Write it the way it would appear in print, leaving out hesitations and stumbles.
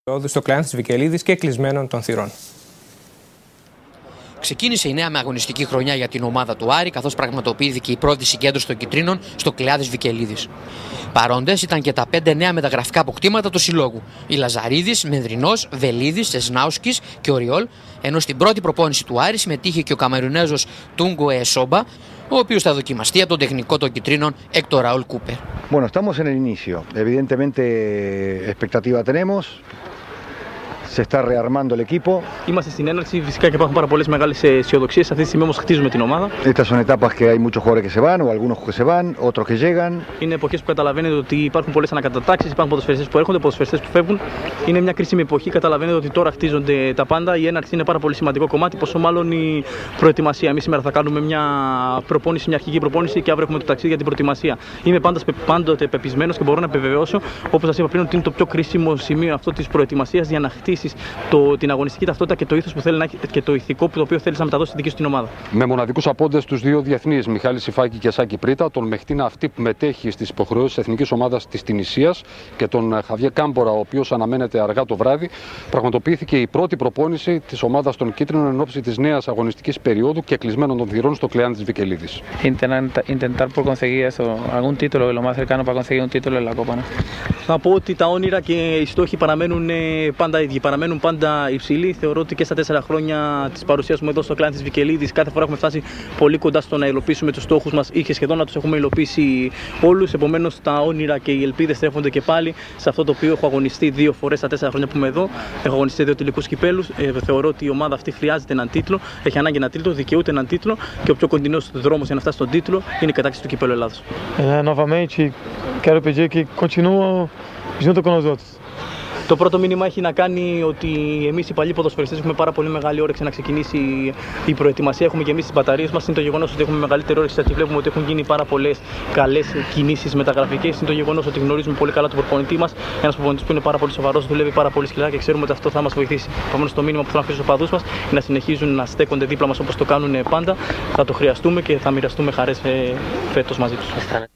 Στο Κλεάνθης Βικελίδης και κλεισμένων των θυρών. Ξεκίνησε η νέα με αγωνιστική χρονιά για την ομάδα του Άρη, καθώς πραγματοποιήθηκε η πρώτη συγκέντρωση των κυτρίνων στο Κλεάνθης Βικελίδης. Παρόντες ήταν και τα 5 νέα μεταγραφικά αποκτήματα του συλλόγου: η Λαζαρίδης, Μενδρινός, Βελίδης, Εσνάουσκης και Οριόλ, ενώ στην πρώτη προπόνηση του Άρη συμμετείχε και ο Καμερунέζος Τούγκο Εσόμπα, ο οποίος θα δοκιμαστεί από τον τεχνικό των κυτρίνων Héctor Raúl Cooper. Bueno, estamos en el inicio. Evidentemente, expectativa tenemos. Se está rearmando el equipo. Είμαστε στην έναρξη, φυσικά και υπάρχουν πάρα πολλές μεγάλες αισιοδοξίες. Αυτή τη στιγμή όμως χτίζουμε την ομάδα. Estas son etapas que hay muchos jugadores que se van, o algunos que se van, otros que llegan. Είναι εποχές που καταλαβαίνετε ότι υπάρχουν πολλές ανακατατάξεις, υπάρχουν ποδοσφαιριστές που έρχονται, ποδοσφαιριστές που φεύγουν. Είναι μια κρίσιμη εποχή. Καταλαβαίνετε ότι τώρα χτίζονται τα πάντα. Η έναρξη είναι πάρα πολύ σημαντικό κομμάτι, πόσο μάλλον η προετοιμασία. Εμείς σήμερα θα κάνουμε μια προπόνηση, μια αρχική προπόνηση και αύριο έχουμε το ταξίδι για την προετοιμασία. Είμαι πάντοτε πεπισμένος και μπορώ να επιβεβαιώσω, όπως σας είπα πριν, ότι είναι το πιο κρίσιμο σημείο αυτό της προετοιμασίας για να χτίσεις την αγωνιστική ταυτότητα και το ήθος που θέλει να έχει και το ηθικό το οποίο θέλει να μεταδώσει στη δική σου την ομάδα. Με μοναδικούς απόντες τους δύο διεθνείς, Μιχάλη Σιφάκη και Σάκη Πρίτα, τον Μεχτίνα αυτή που μετέχει στις υποχρεώσεις της εθνικής ομάδας της Τινησίας και τον Χαβιέ Κάμπορα, ο οποίος αναμένεται αργά το βράδυ, πραγματοποιήθηκε η πρώτη προπόνηση της ομάδας των Κίτρινων εν ώψη της νέας αγωνιστικής περίοδου και κλεισμένων των θυρών στο Κλεάνθης Βικελίδης. Intentar por conseguir eso, algún título, lo más cercano para conseguir un título en la Copa, ¿no? Θα πω ότι τα όνειρα και οι στόχοι παραμένουν πάντα ίδιοι, παραμένουν πάντα υψηλοί. Θεωρώ ότι και στα 4 χρόνια της παρουσίας μου εδώ στο Κλεάνθης Βικελίδης, κάθε φορά έχουμε φτάσει πολύ κοντά στο να υλοποιήσουμε τους στόχους μας ή και σχεδόν να τους έχουμε υλοποιήσει όλους. Επομένως, τα όνειρα και οι ελπίδες στρέφονται και πάλι σε αυτό το οποίο έχω αγωνιστεί 2 φορές στα 4 χρόνια που είμαι εδώ. Έχω αγωνιστεί 2 τελικούς κυπέλους. Θεωρώ ότι η ομάδα αυτή χρειάζεται έναν τίτλο, έχει ανάγκη έναν τίτλο, δικαιούται έναν τίτλο και ο πιο κοντινός δρόμος για να φτάσει στον τίτλο είναι η κατάκτηση του κυπέλου Ελλάδος. Novamente, quero pedir que continuem junto com os outros. Το πρώτο μήνυμα έχει να κάνει ότι εμείς οι παλιοί ποδοσφαιριστές έχουμε πάρα πολύ μεγάλη όρεξη να ξεκινήσει η προετοιμασία. Έχουμε και εμείς τις μπαταρίες μας. Είναι το γεγονός ότι έχουμε μεγαλύτερη όρεξη γιατί βλέπουμε ότι έχουν γίνει πάρα πολλές καλές κινήσεις μεταγραφικές. Είναι το γεγονός ότι γνωρίζουμε πολύ καλά τον προπονητή μας. Ένας προπονητής που είναι πάρα πολύ σοβαρός, δουλεύει πάρα πολύ σκληρά και ξέρουμε ότι αυτό θα μας βοηθήσει. Επομένως, το μήνυμα που θα αφήσω στους οπαδούς μας είναι να συνεχίζουν να στέκονται δίπλα μας όπως το κάνουν πάντα. Θα το χρειαστούμε και θα μοιραστούμε χαρές φέτος μαζί τους.